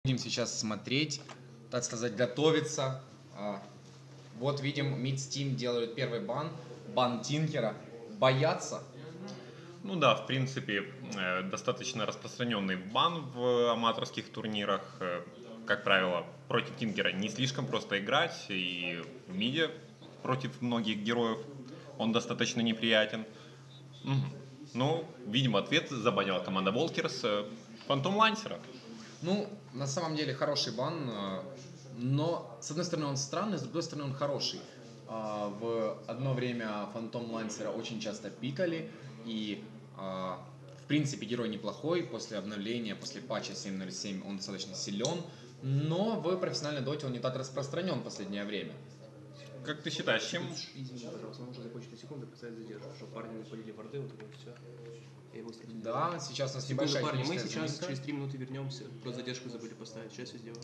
Будем сейчас смотреть, так сказать, готовиться. Вот видим, Mid Steam делают первый бан Тинкера. Боятся. Ну да, в принципе, достаточно распространенный бан в аматорских турнирах. Как правило, против Тинкера не слишком просто играть, и в миде против многих героев он достаточно неприятен. Ну, видимо, ответ забанила команда Волкерс Фантом Лансера. Ну, на самом деле хороший бан, но с одной стороны он странный, с другой стороны он хороший. В одно время Фантом Лансера очень часто пикали, и в принципе герой неплохой, после обновления, после патча 7.07 он достаточно силен, но в профессиональной доте он не так распространен в последнее время. Как ты считаешь, чем... Извини, пожалуйста, можно закончить на секунду, поставить задержку, чтобы парни не полили варды, вот это вот все. Да, сейчас у нас Секунду, небольшая парни, мы техническая сейчас заминка. через 3 минуты вернемся. Просто задержку забыли поставить, сейчас все сделаем.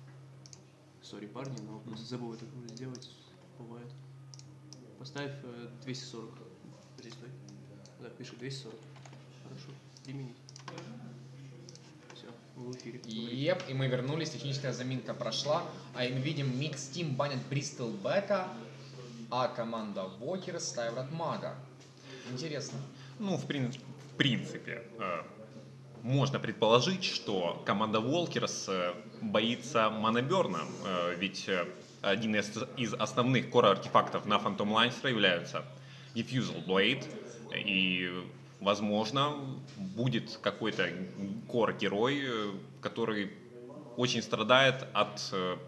Сори, парни, но просто забыл это сделать, бывает. Поставь 240. Здесь стой. Да, пиши 240. Хорошо, 3 минуты. Все, в эфире. Еп, и мы вернулись, техническая заминка прошла, и мы видим Mid Steam банят Бристол Бека, а команда Вокер ставит от Мага. Интересно. Ну, в принципе, можно предположить, что команда Волкерс боится Манаберна, ведь один из основных кор-артефактов на Фантом Лансера являются Diffusal Blade, и, возможно, будет какой-то кор-герой, который очень страдает от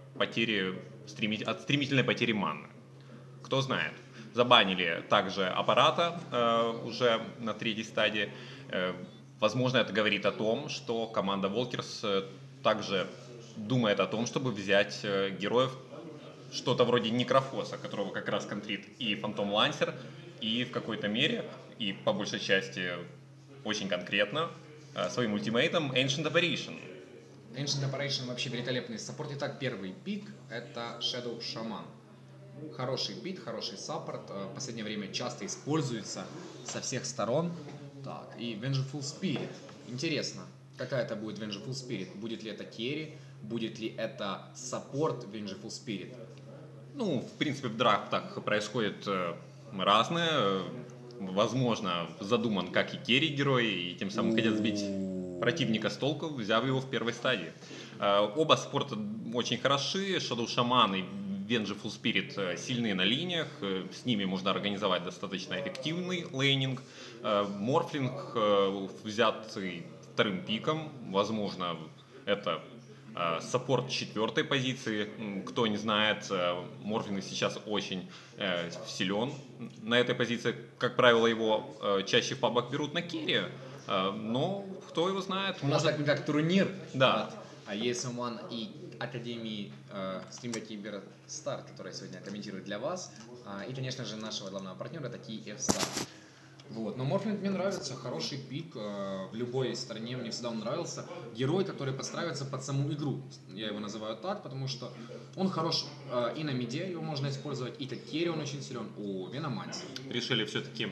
стремительной потери маны. Кто знает. Забанили также аппарата уже на третьей стадии. Возможно, это говорит о том, что команда Волкерс также думает о том, чтобы взять героев что-то вроде Некрофоса, которого как раз контрит и Фантом Лансер, и в какой-то мере, и по большей части очень конкретно, своим ультимейтом Ancient Apparition. Ancient Apparition вообще великолепный саппорт. Итак, первый пик это Shadow Shaman. Хороший бит, хороший саппорт, в последнее время часто используется со всех сторон. Так, и Vengeful Spirit. Интересно, какая это будет Vengeful Spirit? Будет ли это керри? Будет ли это саппорт Vengeful Spirit? Ну, в принципе, в драфтах происходит разное. Возможно, задуман как и керри герой, и тем самым хотят сбить противника с толку, взяв его в первой стадии. Оба саппорта очень хороши. Shadow Shaman и Vengeful Spirit сильные на линиях, с ними можно организовать достаточно эффективный лейнинг. Морфлинг взятый вторым пиком, возможно, это саппорт четвертой позиции. Кто не знает, Морфлинг сейчас очень силен на этой позиции. Как правило, его чаще в пабах берут на керри, но кто его знает. У нас как турнир. Да. А ESM1 и Академии стриминга Кибер Стар, которая сегодня комментирует для вас. И, конечно же, нашего главного партнера, это KF-Star. Вот. Но Морфлинг мне нравится, хороший пик в любой стране, мне всегда он нравился. Герой, который подстраивается под саму игру. Я его называю так, потому что он хорош и на миде, его можно использовать, и как керри он очень силен у Веноманси. Решили все-таки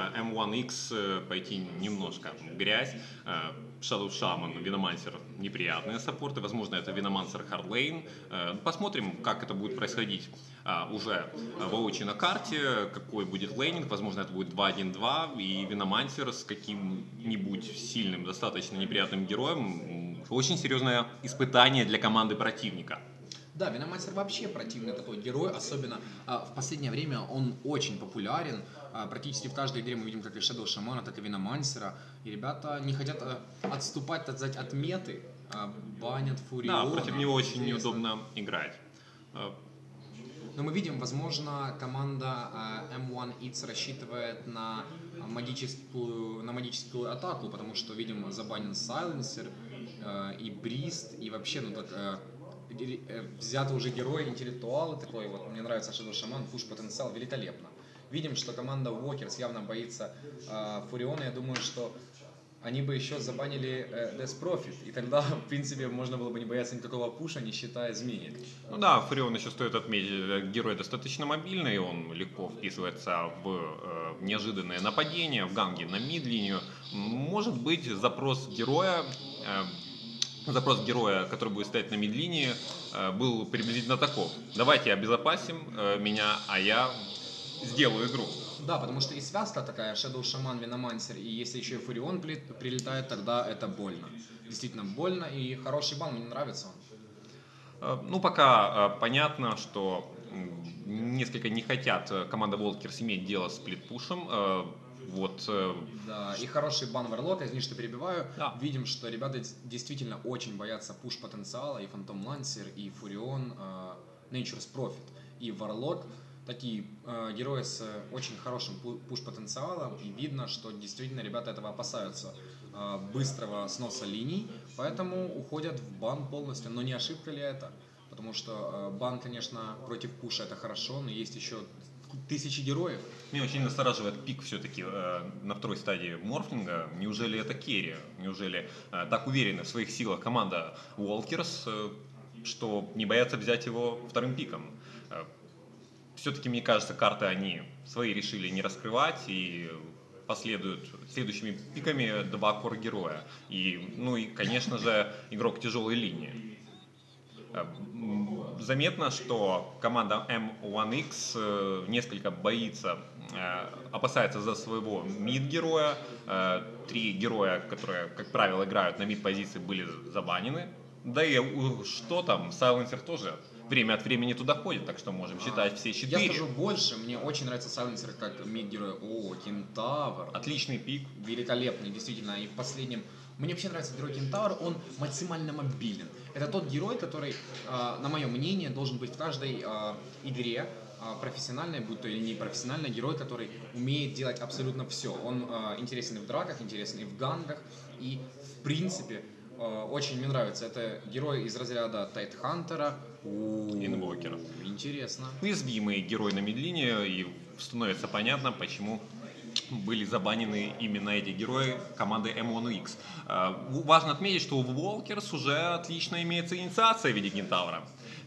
M1X пойти немножко в грязь. Shadow Shaman, Виномансер неприятные саппорты. Возможно, это Виномансер Хардлейн. Посмотрим, как это будет происходить уже воочию на карте, какой будет лейнинг. Возможно, это будет 2-1-2, и Виномансер с каким-нибудь сильным, достаточно неприятным героем. Очень серьезное испытание для команды противника. Да, Виномансер вообще противный такой герой, особенно в последнее время он очень популярен. Практически в каждой игре мы видим как и Shadow Shaman, так и Виномансера. И ребята не хотят отступать, так сказать, от меты, банят Фуриона. Да, против него очень неудобно играть. Но мы видим, возможно, команда M1X рассчитывает на магическую атаку, потому что, видим, забанен Сайленсер и Брист, и вообще, ну так... взятый уже герой, интеллектуал такой, вот мне нравится Shadow Shaman, пуш-потенциал великолепно. Видим, что команда Вокерс явно боится Фуриона, я думаю, что они бы еще забанили Death Profit, и тогда, в принципе, можно было бы не бояться никакого пуша, не считая змеи. Ну да, Фурион еще стоит отметить, герой достаточно мобильный, он легко вписывается в неожиданные нападения, в ганги на мид-линию. Может быть, запрос героя запрос героя, который будет стоять на мид-линии, был приблизительно таков. Давайте обезопасим меня, а я сделаю игру. Да, потому что и связка такая, Shadow Shaman, Виномансер, и если еще и Фурион прилетает, тогда это больно. Действительно больно, и хороший бан, мне нравится он. Ну, пока понятно, что несколько не хотят команда Волкерс иметь дело с сплитпушем. Вот. Да, и хороший бан Варлока, извини, что перебиваю. Да. Видим, что ребята действительно очень боятся пуш-потенциала, и Фантом Лансер, и Фурион, Nature's Prophet, и Варлок. Такие герои с очень хорошим пуш-потенциалом, и видно, что действительно ребята этого опасаются, быстрого сноса линий, поэтому уходят в бан полностью. Но не ошибка ли это? Потому что бан, конечно, против пуша это хорошо, но есть еще тысячи героев. Меня очень настораживает пик все-таки на второй стадии морфлинга. Неужели это керри? Неужели так уверена в своих силах команда Walkers, что не боятся взять его вторым пиком? Все-таки, мне кажется, карты они свои решили не раскрывать и последуют следующими пиками два кор-героя. И, ну и, конечно же, игрок тяжелой линии. Заметно, что команда M1X несколько боится, опасается за своего мид-героя. 3 героя, которые, как правило, играют на мид-позиции, были забанены. Да и что там, Сайленсер тоже время от времени туда ходит, так что можем считать все 4. Я скажу больше, мне очень нравится Сайленсер как мид-герой. О, Кентавр. Отличный пик. Великолепный, действительно. И в последнем... Мне вообще нравится герой Кентавр, он максимально мобилен. Это тот герой, который, на мое мнение, должен быть в каждой игре, профессиональной, будь то или не профессиональный, герой, который умеет делать абсолютно все. Он интересен и в драках, интересен и в гангах, и в принципе очень мне нравится. Это герой из разряда Тайтхантера. Инвокера. Интересно. Уязвимый герой на мидлине, и становится понятно, почему были забанены именно эти герои команды M1X. Важно отметить, что у Walkers уже отлично имеется инициация в виде Кентавра.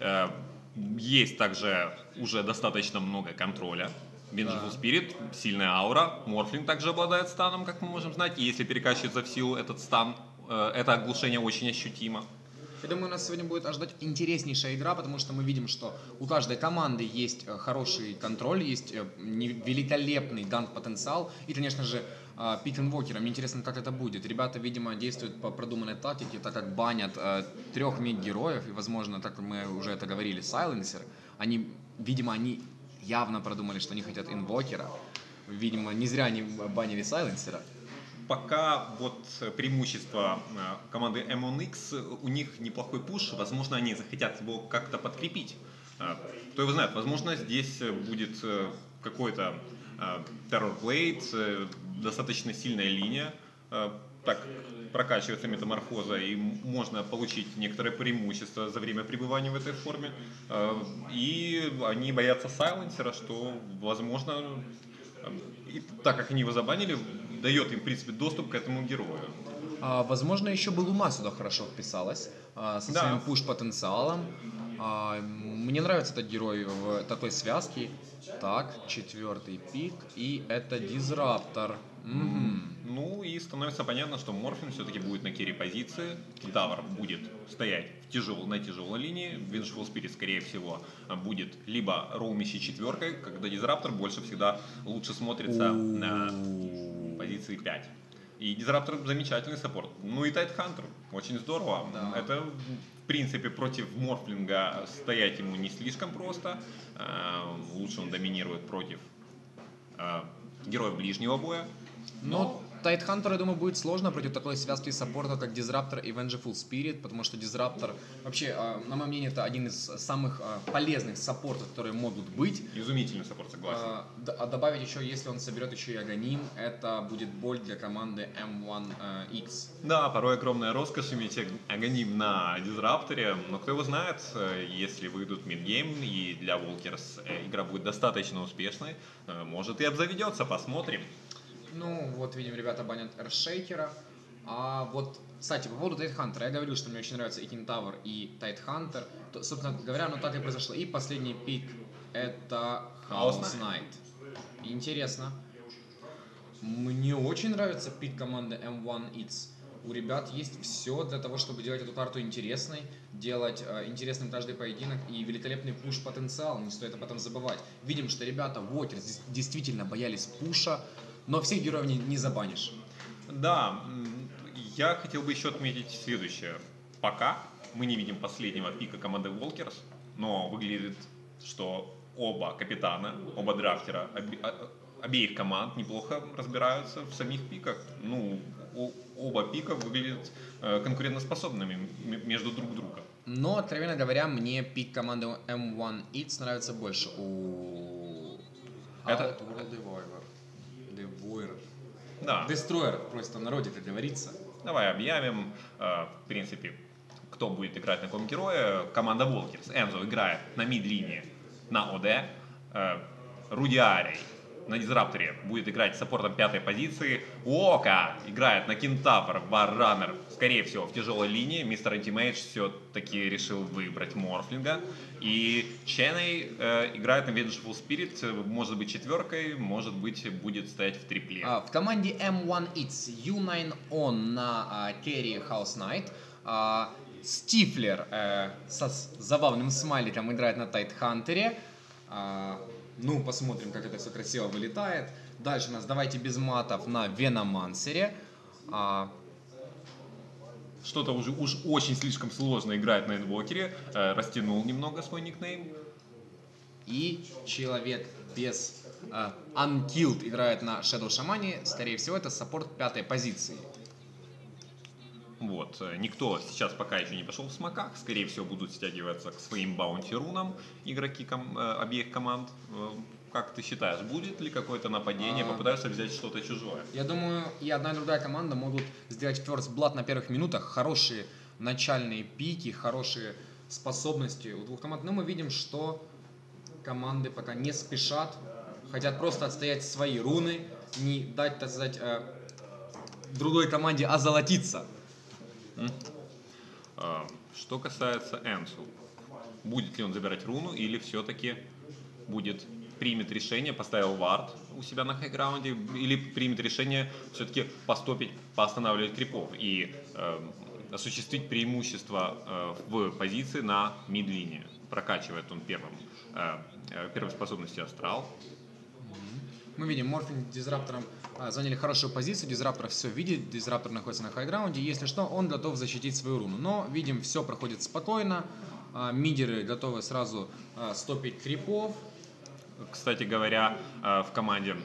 Есть также уже достаточно много контроля. Vengeful Spirit, сильная аура. Морфлинг также обладает станом, как мы можем знать. И если перекачивается в силу этот стан, это оглушение очень ощутимо. Я думаю, нас сегодня будет ожидать интереснейшая игра, потому что мы видим, что у каждой команды есть хороший контроль, есть великолепный ганг-потенциал и, конечно же, пик инвокера. Мне интересно, как это будет. Ребята, видимо, действуют по продуманной тактике, так как банят 3 мид-героев, и, возможно, так как мы уже это говорили, Сайленсер, видимо, они явно продумали, что они хотят инвокера. Видимо, не зря они банили Сайленсера. Пока вот преимущество команды M1X, у них неплохой пуш, возможно, они захотят его как-то подкрепить. Кто его знает, возможно, здесь будет какой-то Terror Blade, достаточно сильная линия, так прокачивается метаморфоза, и можно получить некоторое преимущество за время пребывания в этой форме. И они боятся Сайленсера, что, возможно, и так как они его забанили, дает им, в принципе, доступ к этому герою. Возможно, еще бы Лума сюда хорошо вписалась, со своим пуш-потенциалом. Мне нравится этот герой в такой связке. Так, 4-й пик, и это Дизраптор. Ну и становится понятно, что Морфин все-таки будет на керри-позиции. Кентавр будет стоять на тяжелой линии. Vengeful Spirit, скорее всего, будет либо роумящей 4-кой, когда Дизраптор больше всегда лучше смотрится на позиции 5. И Дизраптор замечательный саппорт. Ну и Тайтхантер, очень здорово. Да. Это, в принципе, против Морфлинга стоять ему не слишком просто. Лучше он доминирует против героев ближнего боя. Но Тайтхантеру, я думаю, будет сложно против такой связки саппорта, как Дизраптор и Vengeful Spirit, потому что Дизраптор, вообще, на мое мнение, это один из самых полезных саппортов, которые могут быть. Изумительный саппорт, согласен. А добавить еще, если он соберет еще и Аганим, это будет боль для команды M1X. Да, порой огромная роскошь иметь Аганим на Дизрапторе, но кто его знает, если выйдут мидгейм и для Волкерс игра будет достаточно успешной, может и обзаведется, посмотрим. Ну, вот видим, ребята банят Эршейкера. А вот, кстати, по поводу Тайтхантера, я говорил, что мне очень нравится и Кентавр, и Тайтхантер. Собственно говоря, так и произошло. И последний пик — это Chaos Knight. Интересно. Мне очень нравится пик команды M1X. у ребят есть все для того, чтобы делать эту карту интересной, делать интересным каждый поединок и великолепный пуш-потенциал, не стоит об этом забывать. Видим, что ребята Вокерс действительно боялись пуша, но всех героев не забанишь. Да, я хотел бы еще отметить следующее. Пока мы не видим последнего пика команды Волкерс, но выглядит, что оба капитана, оба драфтера обеих команд неплохо разбираются в самих пиках. Ну, оба пика выглядят конкурентоспособными между друг другом. Но, откровенно говоря, мне пик команды M1X нравится больше. Это... Devoirer. Да. Destroyer, просто в народе, как говорится. Давай объявим, в принципе, кто будет играть на каком герое. Команда Волкерс. Энзо играет на мид-линии на ОД. Рудиарий на Дизрапторе будет играть саппортом 5-й позиции. Ока играет на Кентавр, Варраннер, скорее всего, в тяжелой линии. Мистер Антимейдж все-таки решил выбрать Морфлинга. И Ченней играет на Vengeful Spirit, может быть четверкой, может быть будет стоять в трипле. В команде M1X U9 On на керри House Knight. Стифлер со забавным смайликом играет на Тайтхантере. Ну, посмотрим, как это все красиво вылетает. Дальше у нас давайте без матов на Веномансере. Что-то уж очень слишком сложно играть на инвокере. Растянул немного свой никнейм. И человек без Unkilled играет на Shadow Shaman. Скорее всего, это саппорт 5-й позиции. Вот. Никто сейчас пока еще не пошел в смоках. Скорее всего, будут стягиваться к своим баунти-рунам игроки обеих команд. Как ты считаешь, будет ли какое-то нападение, попытаются взять что-то чужое? Я думаю, и одна и другая команда могут сделать First Blood на первых минутах. Хорошие начальные пики, хорошие способности у двух команд. Но мы видим, что команды пока не спешат. Хотят просто отстоять свои руны, не дать, так сказать, другой команде озолотиться. Что касается Энсу, будет ли он забирать руну или все-таки примет решение, поставил вард у себя на хайграунде, или примет решение все-таки постопить, поостанавливать крипов и осуществить преимущество в позиции на мид-линии. Прокачивает он первой способностью Астрал. Мы видим, Морфлинг с Дизраптором заняли хорошую позицию, Дизраптор все видит, Дизраптор находится на хайграунде, если что, он готов защитить свою руну. Но, видим, все проходит спокойно, мидеры готовы сразу стопить крипов. Кстати говоря, в команде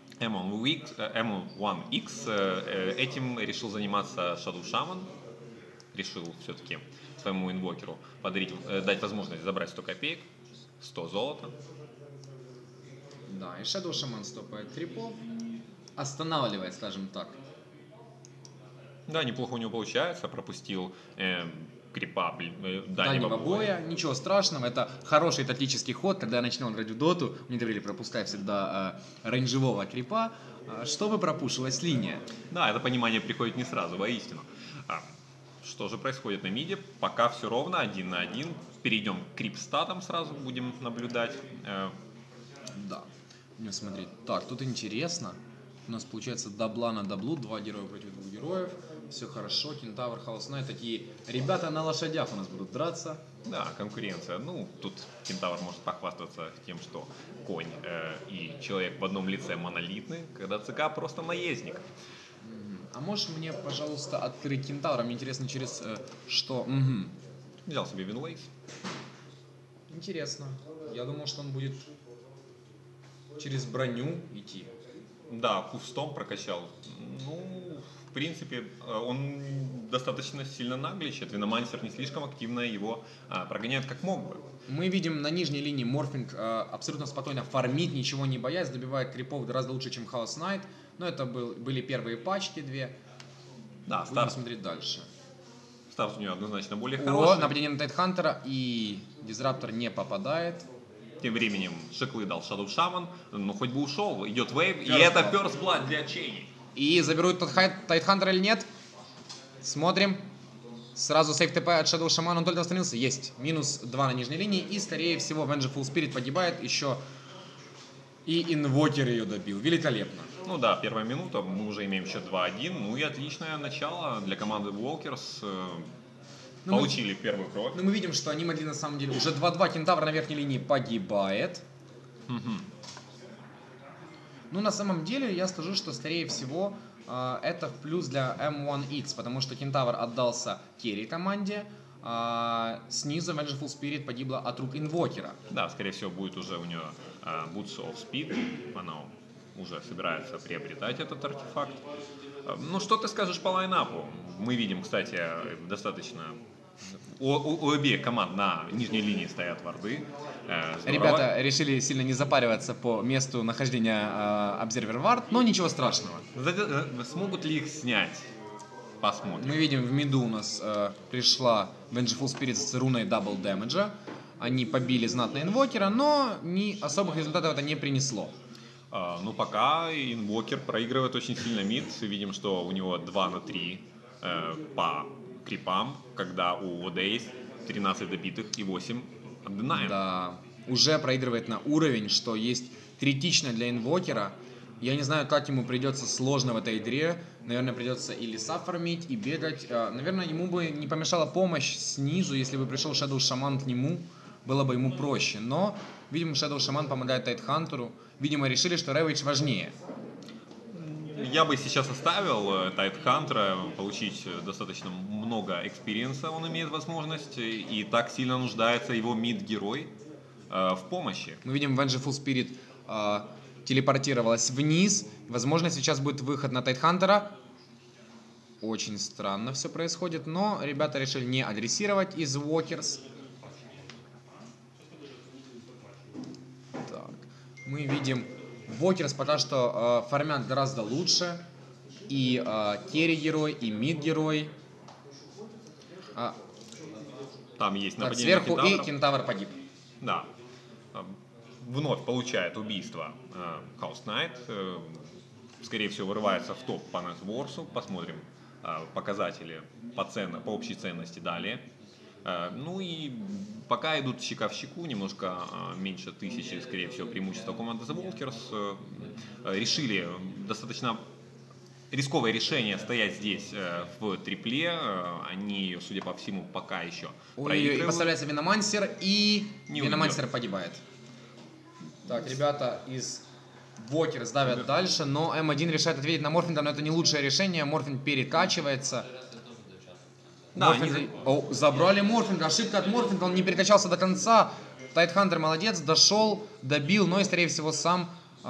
M1X этим решил заниматься Shadow Shaman, решил все-таки своему инвокеру дать возможность забрать 100 копеек, 100 золота. Да, и Shadow Shaman стопает крипов, останавливает, скажем так. Да, неплохо у него получается, пропустил крипа дальнего боя. Ничего страшного, это хороший тактический ход. Когда я начинал играть в доту, мне говорили, пропускай всегда рейнджевого крипа, чтобы пропушилась линия. Да, это понимание приходит не сразу, воистину. Что же происходит на миде? Пока все ровно, 1 на 1. Перейдем к крип-статам сразу, будем наблюдать. Да. Будем смотреть. Так, тут интересно. У нас получается дабла на даблу, 2 героя против 2 героев. Все хорошо, Кентавр, House Knight, такие ребята на лошадях у нас будут драться. Да, конкуренция. Ну, тут Кентавр может похвастаться тем, что конь и человек в одном лице монолитны, когда ЦК просто наездник. А можешь мне, пожалуйста, открыть Кентавра? Мне интересно, через что... Взял себе Винлейс. Интересно. Я думал, что он будет через броню идти. Да, кустом прокачал. Ну, в принципе, он достаточно сильно нагличит. Виномансер не слишком активно его прогоняет, как мог бы. Мы видим на нижней линии Морфлинг абсолютно спокойно фармит, ничего не боясь, добивает крипов гораздо лучше, чем House Knight. Но это были первые пачки 2. Да, будем смотреть дальше. Старт у него однозначно более хороший. Нападение на Тайтхантера, и Дизраптор не попадает. Тем временем Шеклы дал Shadow Shaman, но хоть бы ушел, идет вейв, и это First Blood для Чейни. И заберут Тайтхантер или нет? Смотрим. Сразу сейф ТП от Shadow Shaman, он только остановился. Есть. -2 на нижней линии, и скорее всего Vengeful Spirit погибает. Еще И инвокер ее добил. Великолепно. Ну да, первая минута, мы уже имеем счет 2-1. Ну и отличное начало для команды Walkers. Ну, мы- Получили первую кровь. Но мы видим, что они могли на самом деле... Уже 2-2 кентавр на верхней линии погибает. Ну, на самом деле, я скажу, что, скорее всего, это в плюс для M1X, потому что кентавр отдался керри команде, а снизу Vengeful Spirit погибла от рук инвокера. Да, скорее всего, будет уже у нее Boots of Speed. Она уже собирается приобретать этот артефакт. Ну, что ты скажешь по лайнапу? Мы видим, кстати, достаточно... У обеих команд на нижней линии стоят варды. Здорово. Ребята решили сильно не запариваться по месту нахождения Observer Ward, но ничего страшного. Смогут ли их снять? Посмотрим. Мы видим, в миду у нас пришла Vengeful Spirit с руной Double Damage. Они побили знатно инвокера, но особых результатов это не принесло. Ну, пока инвокер проигрывает очень сильно мид. Видим, что у него 2 на 3 по крипам, когда у ОД есть 13 добитых и 8 отдынаем. Да, уже проигрывает на уровень, что есть критично для инвокера. Я не знаю, как ему придется сложно в этой игре. Наверное, придется и леса фармить, и бегать. Наверное, ему бы не помешала помощь снизу, если бы пришел Shadow Shaman к нему. Было бы ему проще. Но, видимо, Shadow Shaman помогает Тайтхантеру. Видимо, решили, что Ravage важнее. Я бы сейчас оставил Тайтхантера, получить достаточно много экспириенса он имеет возможность, и так сильно нуждается его мид-герой в помощи. Мы видим, Vengeful Spirit телепортировалась вниз. Возможно, сейчас будет выход на Тайтхантера. Очень странно все происходит, но ребята решили не адресировать из Walkers. Так, мы видим, Walkers пока что фармят гораздо лучше. И керри-герой, и мид-герой. Там есть Так, нападение сверху кентавров. и кентавр погиб. Да. Вновь получает убийство Chaos Knight. Скорее всего, вырывается в топ по Нетворсу. Посмотрим показатели по общей ценности далее. Ну и пока идут щека в щеку, немножко меньше 1000, скорее всего, преимущество команды The Walkers. Решили достаточно рисковое решение стоять здесь в трипле. Они, судя по всему, пока еще И проигрывают. поставляется Виномансер, и Не Виномансер уйдет. погибает. Так, ребята из Walkers давят дальше, но М1 решает ответить на Морфинда, но это не лучшее решение. Морфинд перекачивается. Да, Забрали Морфинда, ошибка от Морфинда, он не перекачался до конца. Тайтхантер молодец, дошел, добил, но и, скорее всего, сам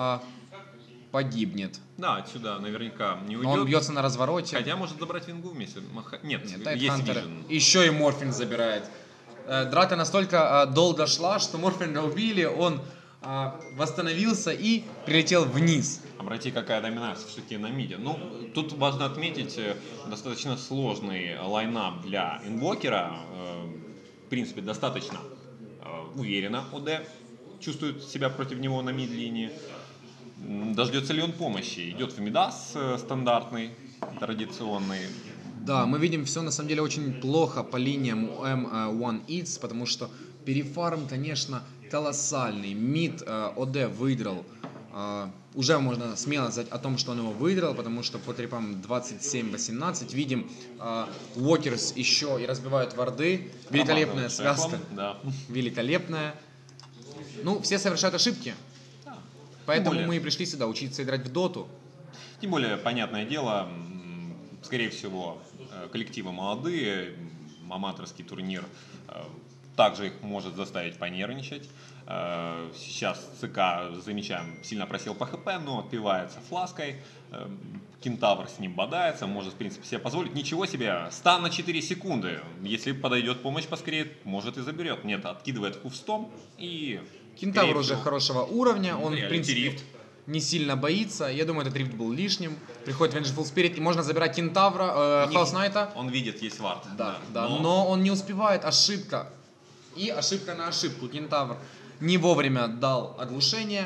погибнет. Да, отсюда наверняка не Но он уйдет. бьется на развороте. Хотя может забрать вингу вместе. Нет, есть Тайтхантер вижен. еще и Морфин забирает. Драка настолько долго шла, что Морфинга убили, он восстановился и прилетел вниз. Обрати, какая доминация все-таки на миде. Ну, тут важно отметить достаточно сложный лайнап для инвокера. В принципе, достаточно уверенно ОД чувствует себя против него на мид-линии. Дождется ли он помощи? Идет в мидас стандартный, традиционный. Да, мы видим все на самом деле очень плохо по линиям у M1X, потому что перефарм, конечно, колоссальный. Мид ОД выиграл. Уже можно смело сказать о том, что он его выиграл, потому что по трипам 27-18 видим Walkers еще и разбивают варды. Великолепная связка. Да. Великолепная. Ну, все совершают ошибки. Поэтому более. мы и пришли сюда учиться играть в доту. Тем более, понятное дело, скорее всего, коллективы молодые, аматорский турнир также их может заставить понервничать. Сейчас ЦК, замечаем, сильно просел по ХП, но отпивается флаской. Кентавр с ним бодается, может, в принципе, себе позволить. Ничего себе, стан на 4 секунды. Если подойдет помощь поскорее, может и заберет. Нет, откидывает кувстом и... Кентавр уже всего, хорошего уровня, он, в реалити принципе, рифт. не сильно боится. Я думаю, этот рифт был лишним. Приходит Vengeful Spirit, и можно забирать Кентавра, Хаус Найта. Он видит, есть вард. Да, но он не успевает, ошибка. И ошибка на ошибку. Кентавр не вовремя дал оглушение.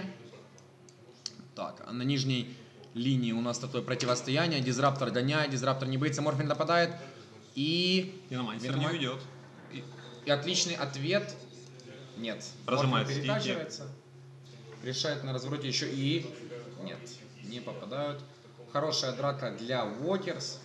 Так, а на нижней линии у нас такое противостояние. Дизраптор гоняет, Дизраптор не боится, Морфин нападает. И... Виномансер не уйдет. И отличный ответ. Нет. Прожимает Морфин стики. перекачивается. решает на развороте еще и... Нет, не попадают. Хорошая драка для Уокерс.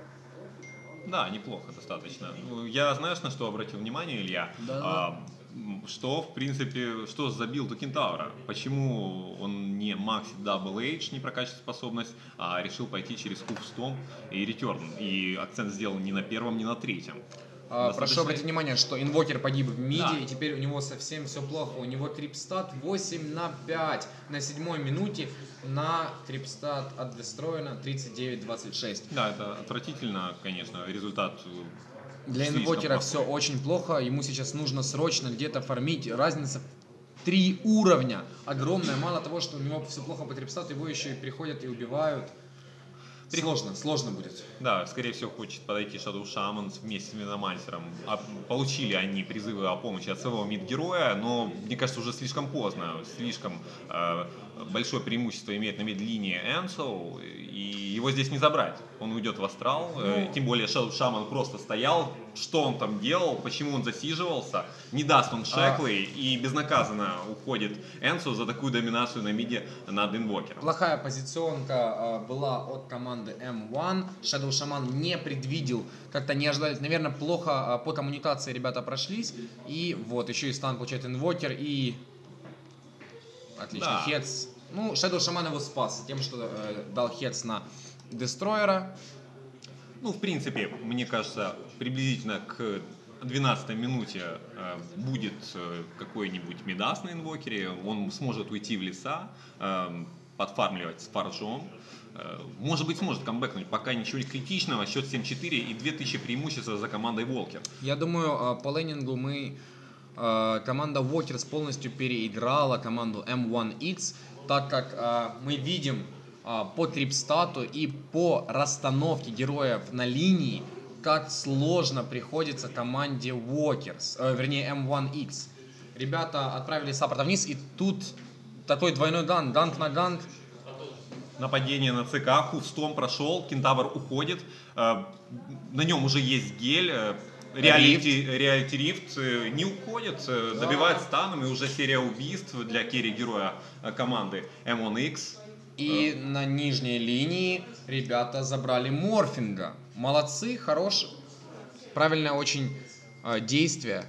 Да, неплохо достаточно. Ну, я, знаешь, на что обратил внимание, Илья? Да. Что, в принципе, что забил до Кентавра? Почему он не Макси Double H, не прокачивает способность, а решил пойти через Hoof Stomp и Return? И акцент сделал не на первом, не на третьем. Прошу обратить внимание, что инвокер погиб в миде, Да. и теперь у него совсем все плохо. У него трипстат 8/5 на 7-й минуте, на трипстат от Дестройна 39-26. Да, это отвратительно, конечно, результат. Для слишком инвокера плохой. все очень плохо, ему сейчас нужно срочно где-то фармить. Разница в 3 уровня огромная. Мало того, что у него все плохо по трипстату, его еще и приходят и убивают. Сложно будет. Да, скорее всего, хочет подойти Shadow Shaman вместе с Миномансером. Получили они призывы о помощи от своего мид-героя, но, мне кажется, уже слишком поздно. Слишком большое преимущество имеет на мид-линии Энсо, и его здесь не забрать. Он уйдет в астрал, тем более Shadow Shaman просто стоял. Что он там делал, почему он засиживался, не даст он шеклы, и безнаказанно уходит Энсо за такую доминацию на миде над инвокером. Плохая позиционка была от команды M1. Shadow Shaman не предвидел, как-то не ожидали. Наверное, плохо по коммуникации ребята прошлись. И вот, еще и стан получает инвокер и... Отлично, Да. Хедс. Ну, Shadow Shaman его спас тем, что дал Хедс на Дестройера. Ну, в принципе, мне кажется, приблизительно к 12 минуте будет какой-нибудь Мидас на инвокере, он сможет уйти в леса, подфармливать с фаржом, может быть, сможет камбэкнуть, пока ничего критичного, счет 7-4 и 2000 преимущества за командой Волкер. Я думаю, по лейнингу команда Walkers полностью переиграла команду M1X, так как мы видим по трипстату и по расстановке героев на линии, как сложно приходится команде Walkers, вернее M1X. Ребята отправили саппорта вниз, и тут такой двойной ганк на ганк. Нападение на ЦК, Хувстом прошел, Кентавр уходит, на нем уже есть гель, Реалити Рифт не уходит, добивает станом, и уже серия убийств для керри-героя команды M1X. И на нижней линии ребята забрали Морфинга. Молодцы, правильное очень действие.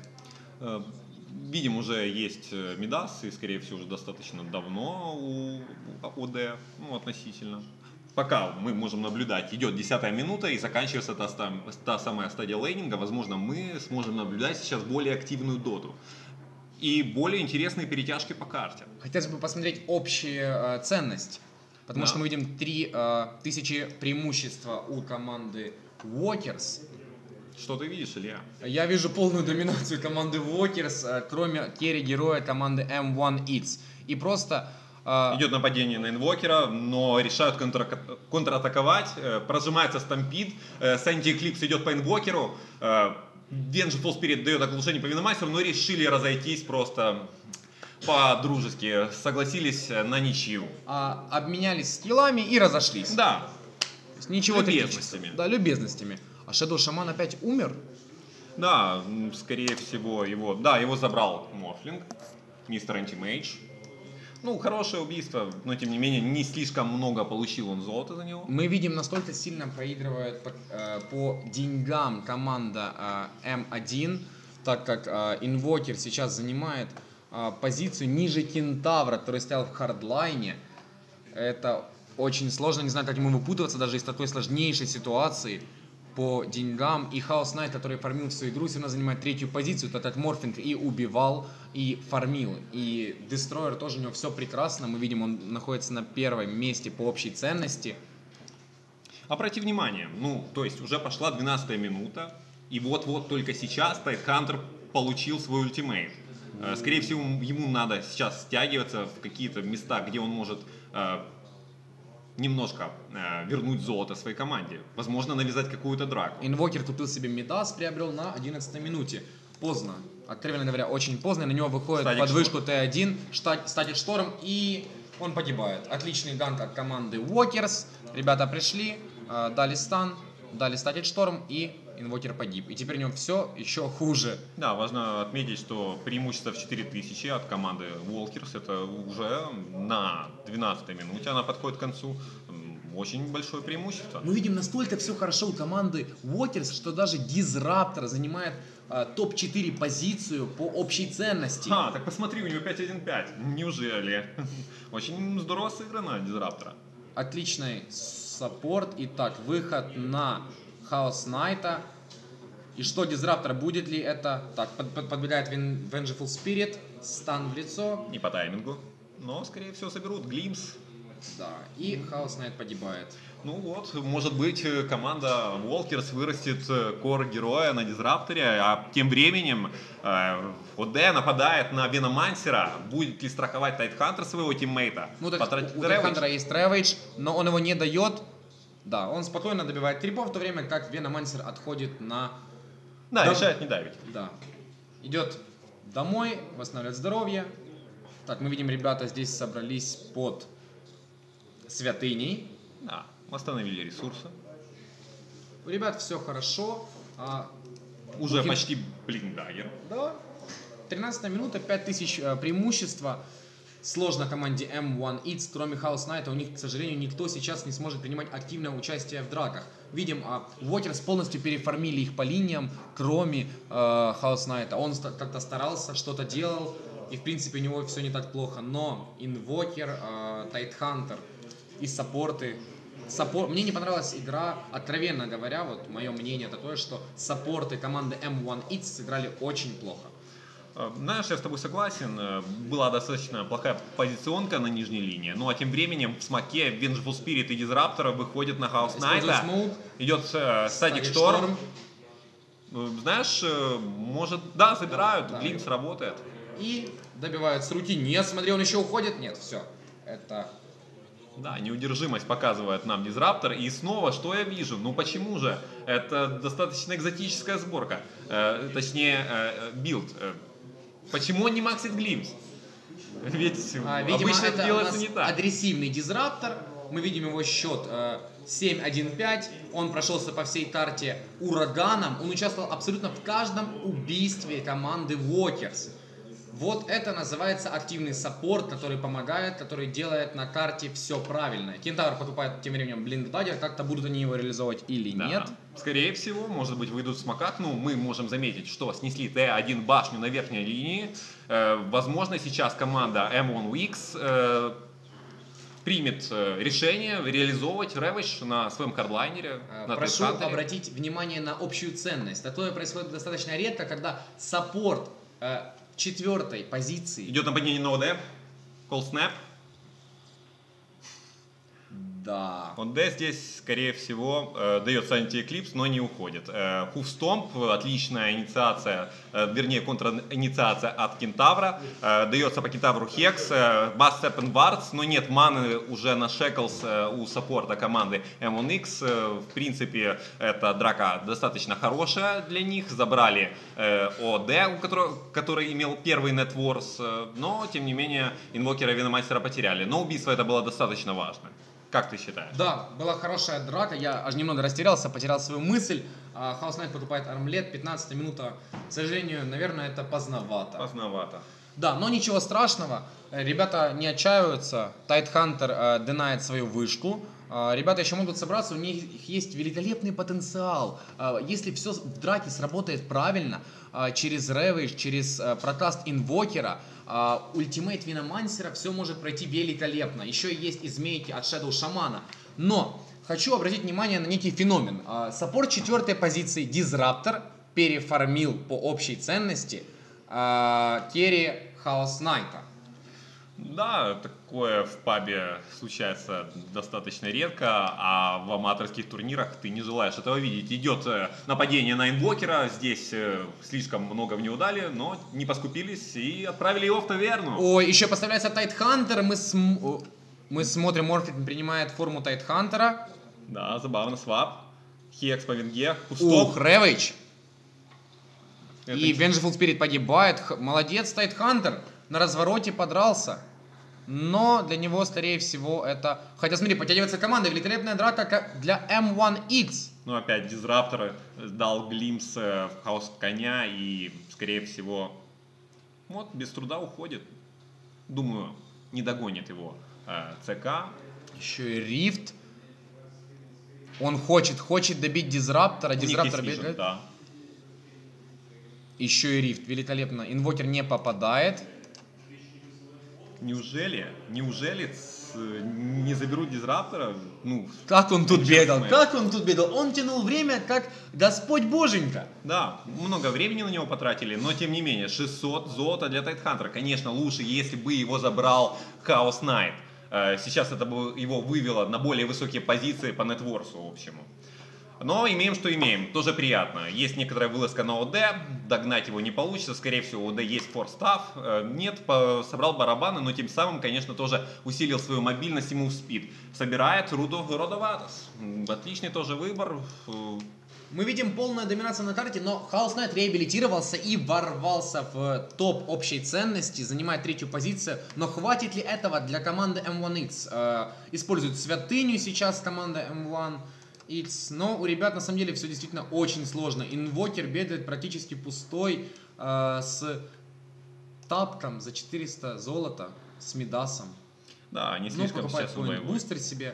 Видим, уже есть Мидас, и, скорее всего, уже достаточно давно у ОД, ну, относительно. Пока мы можем наблюдать, идет 10-я минута и заканчивается та самая стадия лейнинга. Возможно, мы сможем наблюдать сейчас более активную доту и более интересные перетяжки по карте. Хотелось бы посмотреть общую ценность, потому Да. что мы видим 3000 преимущества у команды Walkers. Что ты видишь, Илья? Я вижу полную доминацию команды Walkers, кроме керри-героя команды M1X. И просто... Идет нападение на инвокера, но решают контратаковать, прожимается стампид, Сэнди Эклипс идет по инвокеру, Vengeful Spirit дает оглушение по Виномастеру, но решили разойтись просто по-дружески, согласились на ничью. Обменялись скиллами и разошлись. Да, То есть ничего любезностями. критического. Да, любезностями. А Shadow Shaman опять умер? да, скорее всего его забрал Морфлинг, мистер Антимейдж. Ну, хорошее убийство, но тем не менее не слишком много получил он золота за него. Мы видим, насколько сильно проигрывает по деньгам команда М1, так как инвокер сейчас занимает позицию ниже Кентавра, который стоял в хардлайне. Это очень сложно, не знаю, как ему выпутываться даже из такой сложнейшей ситуации по деньгам. И Хаос Найт, который фармил всю игру, все равно занимает 3-ю позицию, так как Морфинг и убивал, и фармил. И Дестройер тоже у него все прекрасно. Мы видим, он находится на 1-м месте по общей ценности. Обрати внимание, то есть уже пошла 12-я минута, и вот-вот только сейчас Тайтхантер получил свой ультимейт. Скорее всего, ему надо сейчас стягиваться в какие-то места, где он может немножко вернуть золото своей команде. Возможно, навязать какую-то драку. Инвокер купил себе Мидас, приобрел на 11-й минуте. Поздно. Откровенно говоря, очень поздно. На него выходит Статик под вышку Т1, статит шторм, и он погибает. Отличный ганк от команды Walkers. Ребята пришли, дали стан, дали статит шторм и инвокер погиб. И теперь у него все еще хуже. Да, важно отметить, что преимущество в 4000 от команды Walkers, это уже на 12-й минуте она подходит к концу. Очень большое преимущество. Мы видим, настолько все хорошо у команды Walkers, что даже Disruptor занимает топ-4 позицию по общей ценности. Так посмотри, у него 5-1-5. Неужели? Очень здорово сыграно Дизраптора. Отличный саппорт. Итак, выход на Хаос Найта. И что, Дизраптор, будет ли это? Так, подбегает Vengeful Spirit, стан в лицо. Не по таймингу, но, скорее всего, соберут Глимс. Да, и Хаос Найт погибает. Ну вот, может быть, команда Walkers вырастет кор-героя на Дизрапторе, а тем временем ОД нападает на Веномансера. Будет ли страховать Тайтхантер своего тиммейта? Ну так у Тайтхантера есть Рэвидж, но он его не дает. Да, он спокойно добивает крипов, в то время как Веномансер отходит на... Да, решает не давить. Да. Идет домой, восстанавливает здоровье. Так, мы видим, ребята здесь собрались под святыней. Да, восстановили ресурсы. У ребят все хорошо. Уже почти блиндагер. Да. 13 минута, 5000 преимущества. Сложно команде M1X, кроме Хаус Найта. У них, к сожалению, никто сейчас не сможет принимать активное участие в драках. Видим, Walkers полностью переформили их по линиям, кроме Хаус Найта. Он как-то старался, что-то делал, и в принципе у него все не так плохо. Но Инвокер, Тайтхантер и саппорты. Мне не понравилась игра, откровенно говоря, вот мое мнение такое, что саппорты команды M1X сыграли очень плохо. Знаешь, я с тобой согласен, была достаточно плохая позиционка на нижней линии, ну а тем временем в смоке Vengeful Spirit и Disruptor выходят на House Knight, идет Static Storm. Знаешь, может, да, забирают, Да. Глимс работает. И добивают с руки. Нет, смотри, он еще уходит. Нет, все. Это... Да, неудержимость показывает нам Disruptor. И снова, что я вижу? Ну почему же? Это достаточно экзотическая сборка. Точнее, билд. Почему он не максит Глимс? Ведь видимо, обычно это делается у нас не так. агрессивный Дизраптор. Мы видим его счет 7-1-5. Он прошелся по всей карте ураганом. Он участвовал абсолютно в каждом убийстве команды Walkers. Вот это называется активный саппорт, который помогает, который делает на карте все правильно. Кентавр покупает тем временем блиндагер, как-то будут они его реализовывать или Да. нет. Скорее всего, может быть, выйдут в смоках. Ну, мы можем заметить, что снесли Т1 башню на верхней линии. Возможно, сейчас команда M1X примет решение реализовывать Ravage на своем кардлайнере. На Прошу Тайтхантере. обратить внимание на общую ценность. Такое происходит достаточно редко, когда саппорт четвертой позиции. Идет нападение на ОД. Call Snap. Да. ОД здесь, скорее всего, дает Sanity Eclipse, но не уходит. Хуфстомп, отличная инициация, вернее, контраинициация от Кентавра. Дается по Кентавру Хекс, Bass Serpent Wards, но нет маны уже на Шеклс у саппорта команды M1X. В принципе, эта драка достаточно хорошая для них. Забрали ОД, который имел первый нетворс, но, тем не менее, инвокера Веномастера потеряли. Но убийство это было достаточно важно. Как ты считаешь? Да, была хорошая драка, я аж немного растерялся, потерял свою мысль. Хаус Найт покупает армлет, 15 минута. К сожалению, наверное, это поздновато. Поздновато. Да, но ничего страшного. Ребята не отчаиваются. Тайтхантер динает свою вышку. Ребята еще могут собраться, у них есть великолепный потенциал. Если все в драке сработает правильно, через Ravage, через прокаст инвокера, ультимейт Веномансера, все может пройти великолепно. Еще есть и змейки от Shadow Шамана. Но хочу обратить внимание на некий феномен. Саппорт четвертой позиции Disruptor переформил по общей ценности керри Хаос Найта. Да, такое в пабе случается достаточно редко, а в аматорских турнирах ты не желаешь этого видеть. Идет нападение на инвокера, здесь слишком много в него дали, но не поскупились и отправили его в таверну. Ой, еще поставляется Тайтхантер, мы смотрим, Морфлит принимает форму Тайтхантера. Да, забавно, свап. Хекс по винге, Ух, Кустоп. Рэвидж. Это И Vengeful Spirit погибает. Молодец, Тайтхантер. На развороте подрался. Но для него, скорее всего, это... Хотя, смотри, подтягивается команда. Великолепная драка для M1X. Ну, опять, Дизраптор дал глимс в хаос коня и, скорее всего, вот без труда уходит. Думаю, не догонит его ЦК. Еще и Рифт. Он хочет добить Дизраптора. У них Дизраптор есть Vision, бегает. да. Еще и Рифт. Великолепно. Инвокер не попадает. Неужели не заберут Дизраптора? Ну, Как он тут бегал? честно. Как он тут бегал? Он тянул время, как Господь Боженька. да, много времени на него потратили, но тем не менее, 600 золота для Тайтхантера. Конечно, лучше, если бы его забрал Хаос Найт. Сейчас это бы его вывело на более высокие позиции по нетворсу общему. Но имеем, что имеем. Тоже приятно. Есть некоторая вылазка на ОД. Догнать его не получится. Скорее всего, у ОД есть форстав. Нет, собрал барабаны, но тем самым, конечно, тоже усилил свою мобильность и мувспид. Собирает руду Родоватос. Отличный тоже выбор. Мы видим полную доминацию на карте, но Хаос Найт реабилитировался и ворвался в топ общей ценности, занимает 3-ю позицию. Но хватит ли этого для команды M1X? Используют святыню сейчас команда M1X, но у ребят на самом деле все действительно очень сложно. Инвокер бегает практически пустой, с тапком за 400 золота, с Мидасом. Да, не Ну, слишком покупает сейчас какой-нибудь убоевой. бустер себе.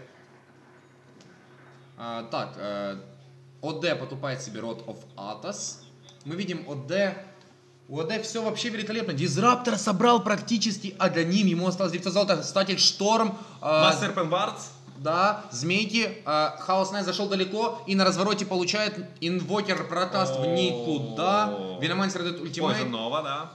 ОД покупает себе Rod of Atos. Мы видим ОД. У ОД все вообще великолепно. Дизраптор собрал практически Аганим. Ему осталось 900 золота. Статик Шторм. Мастер Пенвардс. Да, Змейки. Хаос Найт зашел далеко. И на развороте получает Инвокер Протаст в никуда. Виномансер дает ультимейт. Poison Nova, да.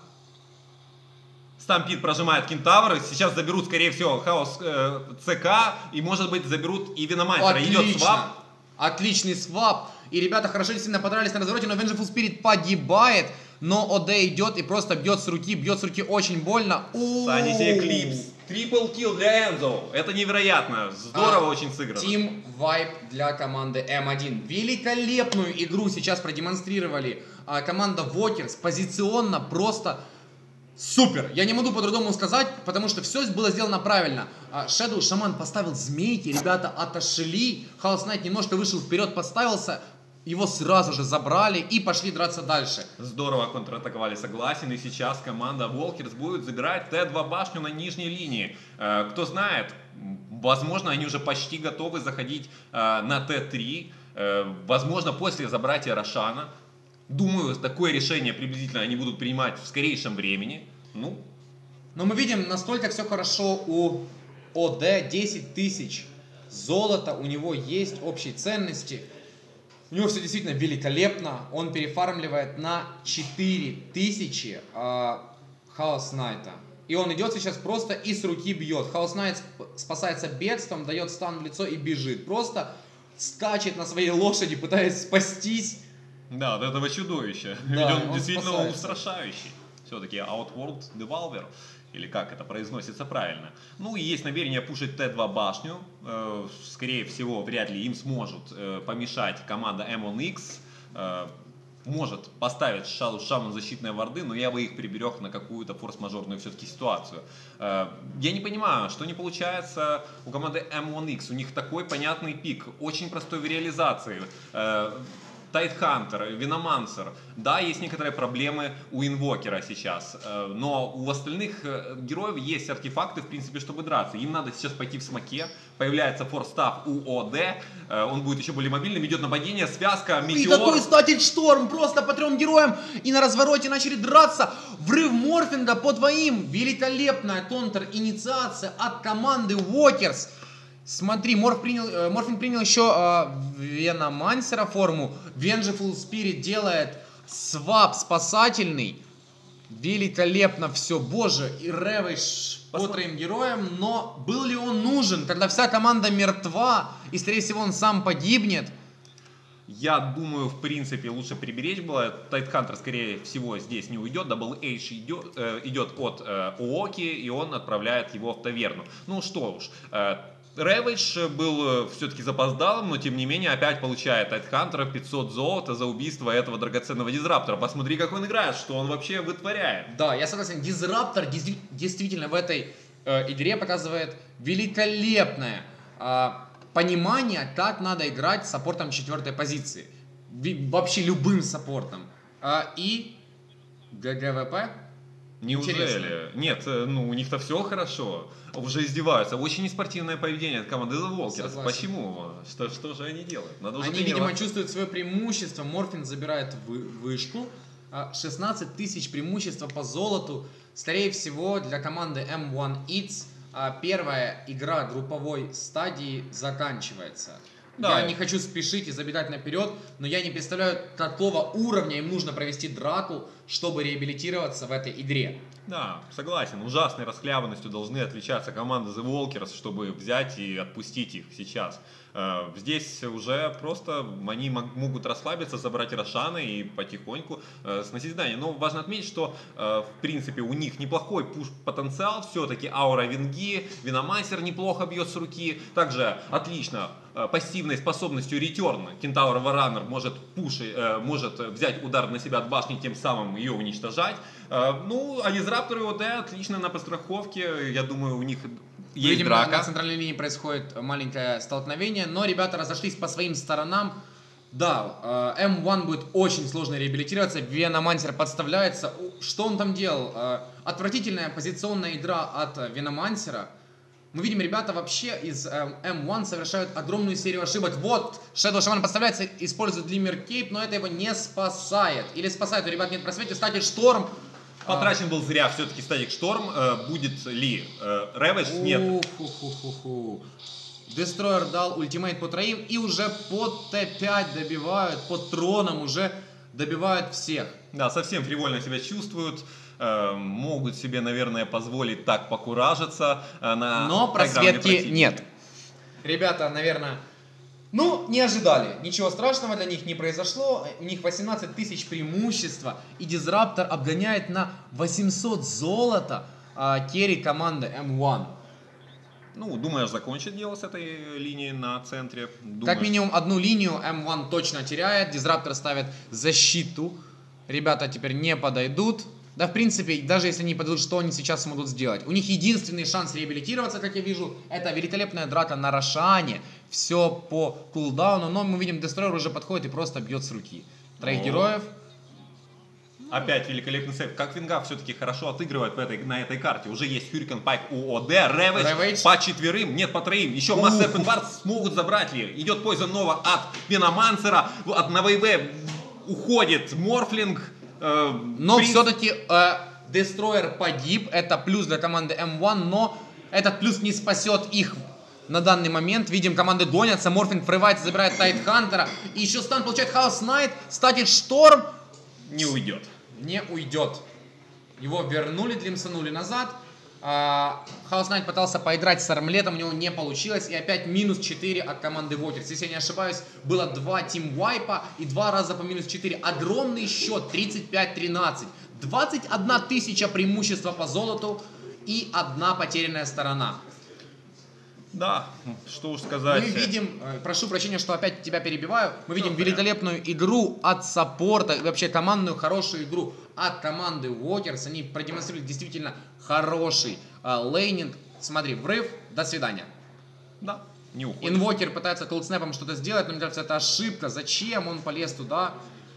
Стампид прожимает Кентавр. Сейчас заберут, скорее всего, Хаос ЦК. И, может быть, заберут и Виномансера. Идет свап. Отличный свап. И ребята хорошо действительно подрались на развороте, но Vengeful Spirit погибает. Но ОД идет и просто бьет с руки очень больно. Санити Эклипс. Трипл килл для Энзо. Это невероятно. Здорово очень сыграно. Team Vibe для команды M1. Великолепную игру сейчас продемонстрировали команда Вокерс. Позиционно просто супер. Я не могу по-другому сказать, потому что все было сделано правильно. Shadow Шаман поставил змейки, ребята отошли. Хаос Найт немножко вышел вперед, подставился. Его сразу же забрали и пошли драться дальше. Здорово контратаковали, согласен. И сейчас команда Волкерс будет забирать Т2 башню на нижней линии. Кто знает, возможно, они уже почти готовы заходить на Т3. Возможно, после забратия Рошана. Думаю, такое решение приблизительно они будут принимать в скорейшем времени. Ну. Но мы видим, настолько все хорошо у ОД. 10 тысяч золота у него есть, общей ценности. У него все действительно великолепно. Он перефармливает на 4000 Хаос Найта. И он идет сейчас просто и с руки бьет. Хаос Найт спасается бегством, дает стан в лицо и бежит. Просто скачет на своей лошади, пытаясь спастись. Да, от этого чудовища. Да, Ведь он действительно спасается. устрашающий. Все-таки Outworld Devolver, или как это произносится правильно. Ну и есть намерение пушить Т2 башню. Скорее всего, вряд ли им сможет помешать команда M1X. Может поставить Шаман защитные варды, но я бы их приберег на какую-то форс-мажорную все-таки ситуацию. Я не понимаю, что не получается у команды M1X. У них такой понятный пик, очень простой в реализации. Тайтхантер, Виномансер. Да, есть некоторые проблемы у Инвокера сейчас, но у остальных героев есть артефакты, в принципе, чтобы драться. Им надо сейчас пойти в смоке. Появляется форстав у ОД, он будет еще более мобильным, идет нападение, связка, И метеор. такой Статик Шторм просто по 3 героям. И на развороте начали драться. Врыв Морфинга по 2. Великолепная контр-инициация от команды Вокерс. Смотри, Морфинг принял еще Веномансера форму. Vengeful Spirit делает свап спасательный. Великолепно все, боже. И Рэвиш по 3 героям. Но был ли он нужен, когда вся команда мертва? И, скорее всего, он сам погибнет. Я думаю, в принципе, лучше приберечь было. Тайтхантер, скорее всего, здесь не уйдет. Double H идет от Уоки, и он отправляет его в таверну. Ну что уж. Рэвидж был все-таки запоздалым, но тем не менее опять получает от Хантера 500 золота за убийство этого драгоценного дизраптора. Посмотри, как он играет, что он вообще вытворяет. Да, я согласен, дизраптор действительно в этой игре показывает великолепное понимания, как надо играть с саппортом 4 позиции. Вообще любым саппортом. И ГГВП. Неужели? Интересно. Нет, ну у них-то все хорошо. Уже издеваются. Очень неспортивное поведение от команды The Walkers. Согласен. Почему? Что же они делают? Надо уже Они, видимо, тренироваться. чувствуют свое преимущество. Морфин забирает вышку. 16 тысяч преимущества по золоту. Скорее всего, для команды M1 Eats первая игра групповой стадии заканчивается. Да. Я не хочу спешить и забегать наперед, но я не представляю, какого уровня им нужно провести драку, чтобы реабилитироваться в этой игре. Да, согласен. Ужасной расхлябанностью должны отличаться команды The Walkers, чтобы взять и отпустить их сейчас. Здесь уже просто они могут расслабиться, забрать Рошана и потихоньку сносить здание. Но важно отметить, что в принципе у них неплохой пуш-потенциал. Все-таки аура Винги, Виномансер неплохо бьет с руки. Также отлично пассивной способностью Return Кентавр Варанер может взять удар на себя от башни, тем самым ее уничтожать. Ну, а Дизрапторы ОД отлично на подстраховке. Я думаю, у них есть Видимо, драка. на центральной линии происходит маленькое столкновение, но ребята разошлись по своим сторонам. Да, М1 будет очень сложно реабилитироваться, Веномансер подставляется. Что он там делал? Отвратительная позиционная игра от Веномансера. Мы видим, ребята вообще из M1 совершают огромную серию ошибок. Вот, Shadow Shaman подставляется, использует Glimmer Cape, но это его не спасает. Или спасает, у ребят нет просвета, Static Storm. Потрачен был зря все-таки Static Storm. Будет ли Ravage? Нет. Дестройер дал ультимейт по троим и уже под Т5 добивают, под троном уже добивают всех. Да, совсем фривольно себя чувствуют. Могут себе, наверное, позволить так покуражиться на Но программе просветки противника. нет. Ребята, наверное, не ожидали. Ничего страшного для них не произошло. У них 18 тысяч преимущества. И Дизраптор обгоняет на 800 золота керри команды M1. Ну, думаешь, закончит дело с этой линией на центре? Как минимум одну линию M1 точно теряет. Дизраптор ставит защиту. Ребята теперь не подойдут. Да, в принципе, даже если не подойдут, что они сейчас смогут сделать? У них единственный шанс реабилитироваться, как я вижу, это великолепная драка на Рошане. Все по кулдауну, но мы видим, Дестройер уже подходит и просто бьет с руки. Троих героев. Опять великолепный сейв. Как Винга все-таки хорошо отыгрывает на этой карте. Уже есть Hurricane Pike у ОД, Ravage по 4, нет по 3. Еще Mass Serpent Ward смогут забрать ли. Идет Poison Nova от Виномансера. На ВВ уходит Морфлинг. Но все-таки Дестройер погиб. Это плюс для команды M1, но этот плюс не спасет их на данный момент. Видим, команды гонятся. Морфлинг врывается, забирает Тайтхантера. И еще стан получает Хаос Найт. Static Storm Не уйдет. не уйдет. Его вернули, длимсанули назад. Хаос Найт пытался поиграть с Армлетом, у него не получилось. И опять минус 4 от команды Walkers. Если я не ошибаюсь, было 2 тимвайпа и 2 раза по минус 4. Огромный счет, 35-13. 21 тысяча преимущества по золоту и одна потерянная сторона. Да, что уж сказать. Мы видим, прошу прощения, что опять тебя перебиваю, мы видим великолепную игру от саппорта, и вообще командную хорошую игру от команды Walkers. Они продемонстрировали действительно хороший лейнинг. Смотри, врыв, до свидания. Да, не уходит. Инвокер пытается колдснэпом что-то сделать, но мне кажется, это ошибка. Зачем он полез туда?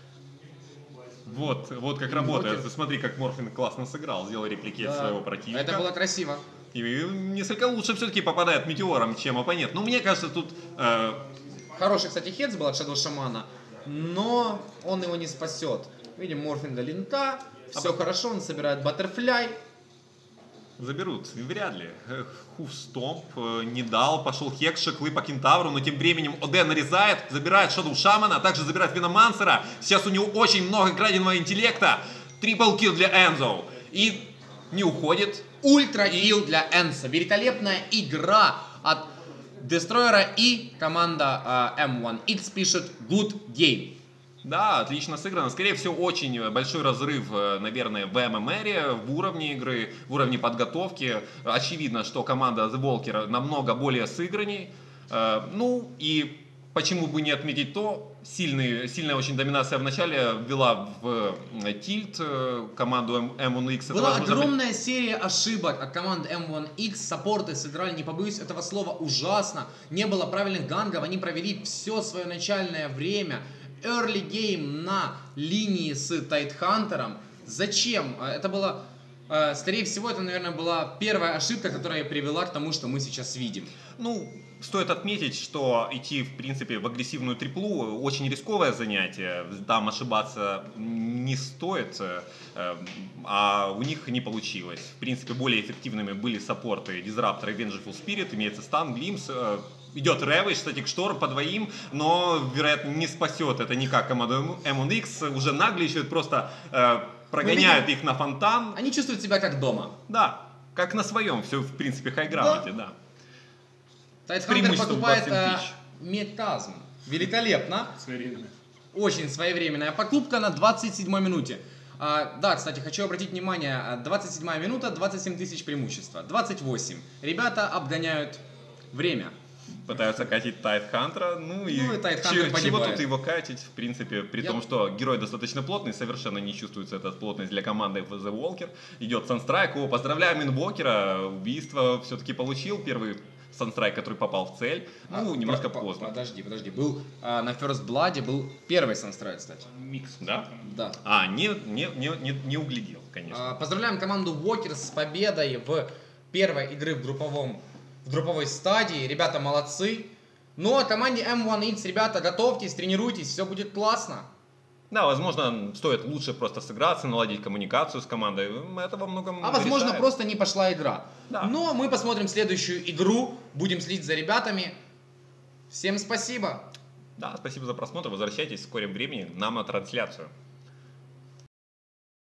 Вот как работает. Смотри, как Морфин классно сыграл, сделал репликет своего противника. Это было красиво. И несколько лучше все-таки попадает метеором, чем оппонент. Ну, мне кажется, тут... Хороший, кстати, хедс был от Shadow Shaman, но он его не спасет. Видим, Морфинга линта, все хорошо, он собирает баттерфляй. Заберут, вряд ли. Хуфстомп не дал, пошел Хекс, шеклы по Кентавру, но тем временем ОД нарезает, забирает Shadow Shaman, также забирает Виномансера. Сейчас у него очень много краденого интеллекта. Трипл килл для Энзо. И не уходит. Ультра килл для Энса. Великолепная игра от Дестройера, и команда M1 X пишет good game. Да, отлично сыграно. Скорее всего, очень большой разрыв, наверное, в ММР, в уровне игры, в уровне подготовки. Очевидно, что команда The Walker намного более сыгранней. Ну и почему бы не отметить то, сильная очень доминация в начале ввела в тильт команду M1X. Это, Была возможно, огромная серия ошибок от команды M1X, саппорты сыграли, не побоюсь этого слова, ужасно. Не было правильных гангов, они провели все свое начальное время. Early game на линии с Тайтхантером. Зачем? Это было, скорее всего, это, наверное, была первая ошибка, которая привела к тому, что мы сейчас видим. Ну, стоит отметить, что идти, в принципе, в агрессивную триплу очень рисковое занятие. Там ошибаться не стоит, а у них не получилось. В принципе, более эффективными были саппорты Disruptor и Vengeful Spirit, имеется стан, глимс. Идет Ravage, Static Storm по двоим, но, вероятно, не спасет это никак команду M1X. Уже нагличают, просто прогоняют их на фонтан. Они чувствуют себя как дома. Да, как на своем, все, в принципе, хайграунде, да. Тайтхантер Преимуществом покупает 27 тысяч. метазм. Великолепно. Своевременно. Очень своевременная покупка на 27-й минуте. Да, кстати, хочу обратить внимание, 27-я минута, 27 тысяч преимущества. 28. Ребята обгоняют время. Пытаются катить Тайтхантера, и Тайтхантер чего погибает. тут его катить, в принципе, при том, что герой достаточно плотный, совершенно не чувствуется эта плотность для команды The Walker. Идет Санстрайк, поздравляем инвокера, убийство все-таки получил, первый Санстрайк, который попал в цель, немножко поздно. Подожди, был на First Blood был первый Санстрайк, кстати. Микс. Да? Да. Не углядел, конечно. Поздравляем команду Walker с победой в первой игры в групповой стадии. Ребята молодцы. Ну а команде M1X, ребята, готовьтесь, тренируйтесь, все будет классно. Да, возможно, стоит лучше просто сыграться, наладить коммуникацию с командой. Это во многом возможно, решает. просто не пошла игра. Да. Но мы посмотрим следующую игру, будем следить за ребятами. Всем спасибо. Да, спасибо за просмотр. Возвращайтесь в скором времени нам на трансляцию.